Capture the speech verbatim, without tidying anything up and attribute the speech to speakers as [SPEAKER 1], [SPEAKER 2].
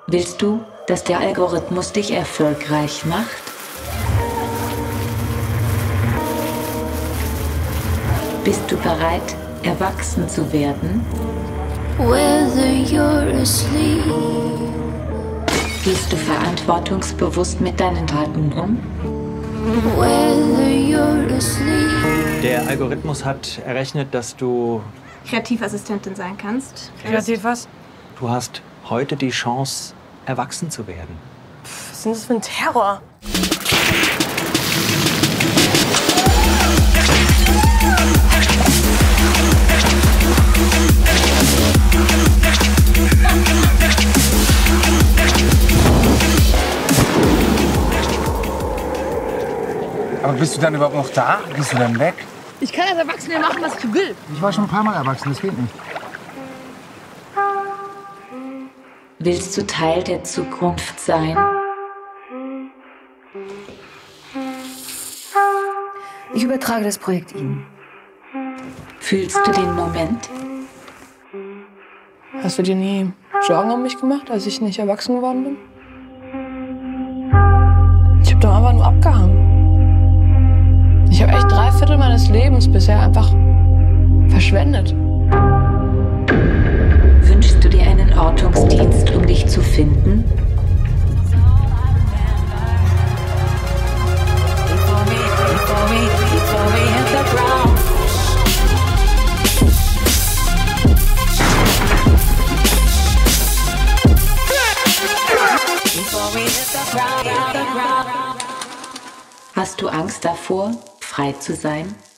[SPEAKER 1] Willst du, dass der Algorithmus dich erfolgreich macht? Bist du bereit, erwachsen zu werden?
[SPEAKER 2] Whether you're asleep.
[SPEAKER 1] Gehst du verantwortungsbewusst mit deinen Daten um?
[SPEAKER 2] Whether you're asleep.
[SPEAKER 3] Der Algorithmus hat errechnet, dass du...
[SPEAKER 4] Kreativassistentin sein kannst.
[SPEAKER 5] Kreativ was?
[SPEAKER 3] Du hast heute die Chance, erwachsen zu werden.
[SPEAKER 5] Pff, was ist denn das für ein Terror?
[SPEAKER 6] Aber bist du dann überhaupt noch da? Bist du dann weg?
[SPEAKER 5] Ich kann als Erwachsener machen, was ich will.
[SPEAKER 6] Ich war schon ein paar Mal erwachsen, das geht nicht.
[SPEAKER 1] Willst du Teil der Zukunft sein?
[SPEAKER 7] Ich übertrage das Projekt Ihnen.
[SPEAKER 1] Fühlst du den Moment?
[SPEAKER 5] Hast du dir nie Sorgen um mich gemacht, als ich nicht erwachsen geworden bin? Ich hab doch einfach nur abgehangen. Ich habe echt drei Viertel meines Lebens bisher einfach verschwendet.
[SPEAKER 1] Wünschst du dir einen Ortungsdienst, um dich zu finden? Hast du Angst davor, frei zu sein?